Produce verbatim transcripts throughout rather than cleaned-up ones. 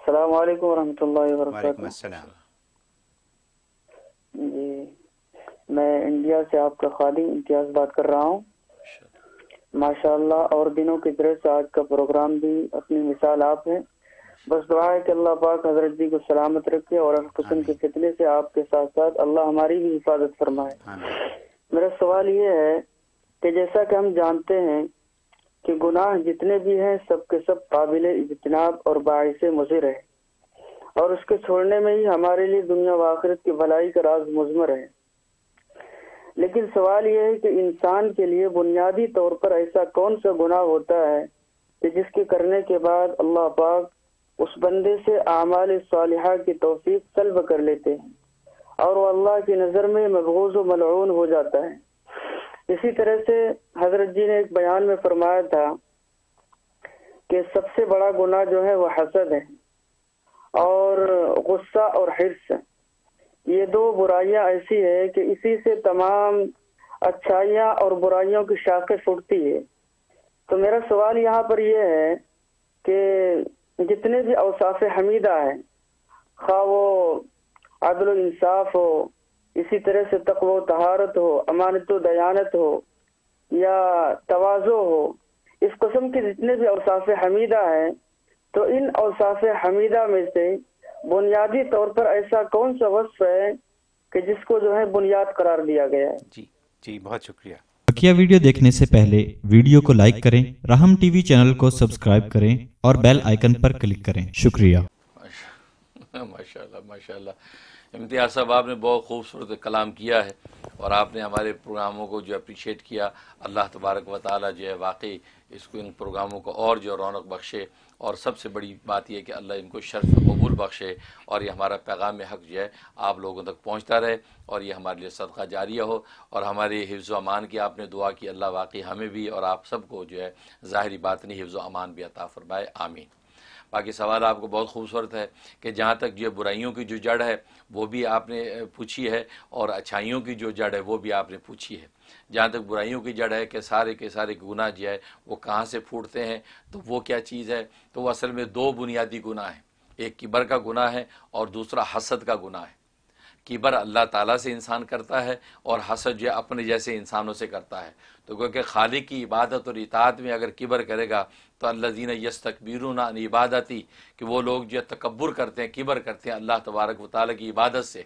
السلام علیکم ورحمۃ اللہ وبرکاتہ۔ وعلیکم السلام۔ جی میں انڈیا سے آپ کا خادم امتیاز بات کر رہا ہوں۔ ماشاءاللہ اور دنوں کی طرح سے آج کا پروگرام بھی اپنی مثال آپ ہے۔ بس دعا ہے کہ اللہ پاک حضرت جی کو سلامت رکھے اور ہر قسم کے فتنے سے آپ کے ساتھ ساتھ اللہ ہماری بھی حفاظت فرمائے۔ میرا سوال یہ ہے کہ جیسا کہ ہم جانتے ہیں کہ گناہ جتنے بھی ہیں سب کے سب قابل اجتناب اور باعث مضر ہے، اور اس کے چھوڑنے میں ہی ہمارے لیے دنیا و آخرت کی بھلائی کا راز مضمر ہے۔ لیکن سوال یہ ہے کہ انسان کے لیے بنیادی طور پر ایسا کون سا گناہ ہوتا ہے کہ جس کے کرنے کے بعد اللہ پاک اس بندے سے اعمال صالحہ کی توفیق سلب کر لیتے ہیں اور وہ اللہ کی نظر میں مبغوض و ملعون ہو جاتا ہے۔ اسی طرح سے حضرت جی نے ایک بیان میں فرمایا تھا کہ سب سے بڑا گناہ جو ہے وہ حسد ہے اور غصہ اور حرص۔ یہ دو برائیاں ایسی ہے کہ اسی سے تمام اچھائیاں اور برائیوں کی شاخیں پھوٹتی ہے۔ تو میرا سوال یہاں پر یہ ہے کہ جتنے بھی اوصاف حمیدہ ہیں، خواہ وہ عدل و انصاف ہو، اسی طرح سے تقوی و طہارت ہو، امانت و دیانت ہو یا تواضع ہو، اس قسم کے جتنے بھی اوصاف حمیدہ ہیں، تو ان اوصاف حمیدہ میں سے بنیادی طور پر ایسا کون سا وصف ہے کہ جس کو جو ہے بنیاد قرار دیا گیا ہے؟ جی جی بہت شکریہ۔ بقیہ ویڈیو دیکھنے سے پہلے ویڈیو کو لائک کریں، رحم ٹی وی چینل کو سبسکرائب کریں اور بیل آئیکن پر کلک کریں۔ شکریہ۔ ماشاء اللہ ماشاء اللہ امتیاز صاحب، آپ نے بہت خوبصورت کلام کیا ہے اور آپ نے ہمارے پروگراموں کو جو اپریشیٹ کیا۔ اللہ تبارک و تعالیٰ جو ہے واقعی اس کو ان پروگراموں کو اور جو رونق بخشے، اور سب سے بڑی بات یہ کہ اللہ ان کو شرف قبول بخشے اور یہ ہمارا پیغام حق جو ہے آپ لوگوں تک پہنچتا رہے اور یہ ہمارے لیے صدقہ جاریہ ہو، اور ہمارے حفظ و امان کی آپ نے دعا کی، اللہ واقعی ہمیں بھی اور آپ سب کو جو ہے ظاہری باطنی حفظ و امان بھی عطا فرمائے، آمین۔ باقی سوال آپ کو بہت خوبصورت ہے کہ جہاں تک جو برائیوں کی جو جڑ ہے وہ بھی آپ نے پوچھی ہے اور اچھائیوں کی جو جڑ ہے وہ بھی آپ نے پوچھی ہے۔ جہاں تک برائیوں کی جڑ ہے کہ سارے کے سارے گناہ جو ہے وہ کہاں سے پھوٹتے ہیں، تو وہ کیا چیز ہے؟ تو وہ اصل میں دو بنیادی گناہ ہیں، ایک کبر کا گناہ ہے اور دوسرا حسد کا گناہ ہے۔ کبر اللہ تعالیٰ سے انسان کرتا ہے اور حسد جو اپنے جیسے انسانوں سے کرتا ہے۔ تو کیونکہ خالق کی عبادت اور اطاعت میں اگر کبر کرے گا تو الذین یستکبرون عن عبادتی، کہ وہ لوگ جو تکبر کرتے ہیں، کبر کرتے ہیں اللہ تبارک و تعالیٰ کی عبادت سے،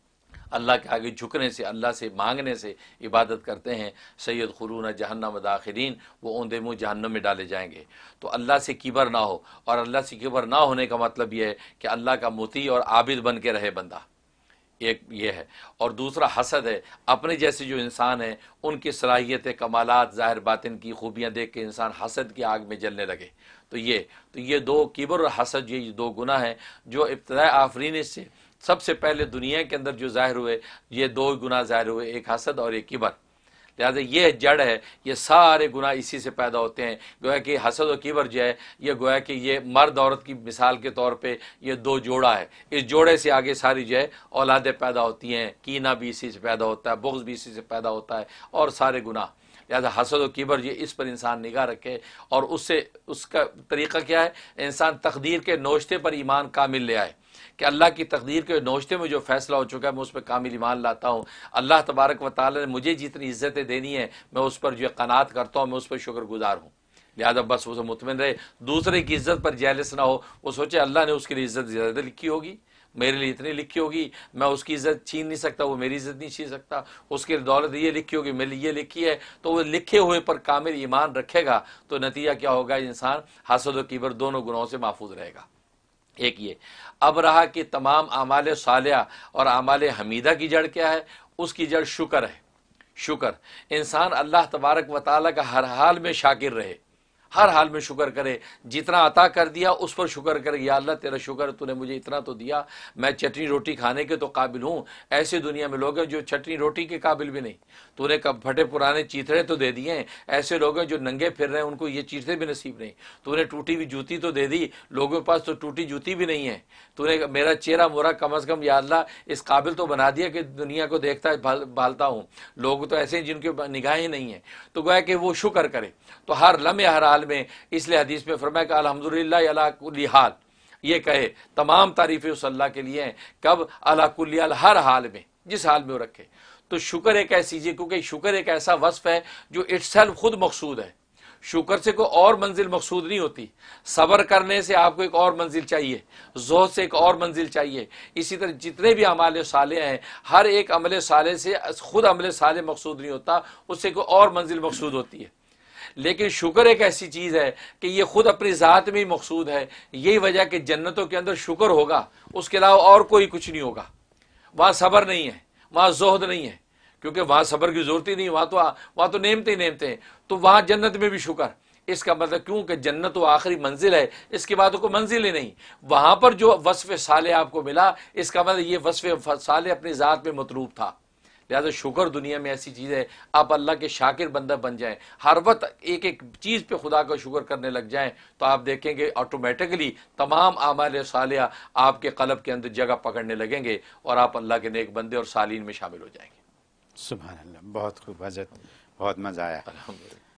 اللہ کے آگے جھکنے سے، اللہ سے مانگنے سے عبادت کرتے ہیں، سیدخلون جہنم داخرین، وہ اوندے منہ جہنم میں ڈالے جائیں گے۔ تو اللہ سے کبر نہ ہو، اور اللہ سے کبر نہ ہونے کا مطلب یہ ہے کہ اللہ کا مطیع اور عابد بن کے رہے بندہ، ایک یہ ہے۔ اور دوسرا حسد ہے، اپنے جیسے جو انسان ہیں ان کی صلاحیت کمالات ظاہر باطن کی خوبیاں دیکھ کے انسان حسد کی آگ میں جلنے لگے۔ تو یہ تو یہ دو کبر اور حسد، یہ دو گناہ ہیں جو ابتداء آفرینش سے سب سے پہلے دنیا کے اندر جو ظاہر ہوئے، یہ دو گناہ ظاہر ہوئے، ایک حسد اور ایک کبر۔ لہٰذا یہ جڑ ہے، یہ سارے گناہ اسی سے پیدا ہوتے ہیں۔ گویا کہ حسد و کبر جو ہے یہ گویا کہ یہ مرد عورت کی مثال کے طور پہ یہ دو جوڑا ہے، اس جوڑے سے آگے ساری جو ہے اولادیں پیدا ہوتی ہیں، کینہ بھی اسی سے پیدا ہوتا ہے، بغض بھی اسی سے پیدا ہوتا ہے، اور سارے گناہ۔ لہٰذا حسد و کبر یہ اس پر انسان نگاہ رکھے، اور اس سے اس کا طریقہ کیا ہے؟ انسان تقدیر کے نوشتے پر ایمان کامل لے آئے کہ اللہ کی تقدیر کے نوشتے میں جو فیصلہ ہو چکا ہے میں اس پہ کامل ایمان لاتا ہوں۔ اللہ تبارک و تعالی نے مجھے جتنی عزتیں دینی ہیں میں اس پر جو قناعت کرتا ہوں، میں اس پر شکر گزار ہوں۔ لہٰذا بس اسے مطمئن رہے، دوسرے کی عزت پر جیلس نہ ہو، وہ سوچے اللہ نے اس کے لیے عزت زیادہ لکھی ہوگی، میرے لیے اتنی لکھی ہوگی، میں اس کی عزت چھین نہیں سکتا، وہ میری عزت نہیں چھین سکتا، اس کی دولت یہ لکھی ہوگی، میرے لیے یہ لکھی ہے۔ تو وہ لکھے ہوئے پر کامل ایمان رکھے گا تو نتیجہ کیا ہوگا؟ انسان حسد و کبر دونوں گناہوں سے محفوظ رہے گا۔ ایک یہ۔ اب رہا کہ تمام اعمال صالحہ اور اعمال حمیدہ کی جڑ کیا ہے؟ اس کی جڑ شکر ہے۔ شکر، انسان اللہ تبارک و تعالیٰ کا ہر حال میں شاکر رہے، ہر حال میں شکر کرے، جتنا عطا کر دیا اس پر شکر کرے، یا اللہ تیرا شکر، تو نے مجھے اتنا تو دیا، میں چٹنی روٹی کھانے کے تو قابل ہوں، ایسے دنیا میں لوگ ہیں جو چٹنی روٹی کے قابل بھی نہیں، تو نے کب پھٹے پرانے چیتڑے تو دے دیے ہیں، ایسے لوگ ہیں جو ننگے پھر رہے ہیں ان کو یہ چیتڑے بھی نصیب نہیں، تو نے ٹوٹی ہوئی جوتی تو دے دی، لوگوں کے پاس تو ٹوٹی جوتی بھی نہیں ہے، تو نے میرا چہرہ مورا کم از کم یا اللہ اس قابل تو بنا دیا کہ دنیا کو دیکھتا ہے بھالتا ہوں، لوگ تو ایسے ہیں جن کے نگاہیں نہیں ہیں، تو گویا کہ وہ شکر کرے۔ تو ہر لمحے ہر حال میں، اس لیے حدیث میں فرمایا کہ الحمدللہ علی کل حال، یہ کہے تمام تعریفیں اس اللہ کے لیے ہیں، کب علی کل حال، ہر حال میں، جس حال میں وہ رکھے. تو شکر ایک ایسی چیز، کیونکہ شکر ایک ایسا وصف ہے جو اٹ سیلف خود مقصود ہے. شکر سے کوئی اور منزل مقصود نہیں ہوتی. صبر کرنے سے آپ کو ایک اور منزل چاہیے، زہد سے ایک اور منزل چاہیے. اسی طرح جتنے بھی اعمال صالح ہیں، ہر ایک عمل صالح سے خود عمل صالح مقصود نہیں ہوتا، اس سے کوئی اور منزل مقصود ہوتی ہے. لیکن شکر ایک ایسی چیز ہے کہ یہ خود اپنی ذات میں ہی مقصود ہے. یہی وجہ کہ جنتوں کے اندر شکر ہوگا، اس کے علاوہ اور کوئی کچھ نہیں ہوگا. وہاں صبر نہیں ہے، وہاں زہد نہیں ہے، کیونکہ وہاں صبر کی ضرورت ہی نہیں، وہاں تو وہاں تو نعمتیں نعمتیں ہیں. تو وہاں جنت میں بھی شکر. اس کا مطلب کیوں کہ جنت وہ آخری منزل ہے، اس کے بعد کوئی منزل ہی نہیں. وہاں پر جو وصف صالح آپ کو ملا، اس کا مطلب یہ وصف صالح اپنی ذات میں مطلوب تھا. لہٰذا شکر دنیا میں ایسی چیز ہے، آپ اللہ کے شاکر بندہ بن جائیں، ہر وقت ایک ایک چیز پہ خدا کا شکر کرنے لگ جائیں، تو آپ دیکھیں گے آٹومیٹکلی تمام اعمال صالحہ آپ کے قلب کے اندر جگہ پکڑنے لگیں گے، اور آپ اللہ کے نیک بندے اور صالحین میں شامل ہو جائیں گے. سبحان اللہ، بہت خوب حضرت، بہت مزہ آیا. الحمدللہ.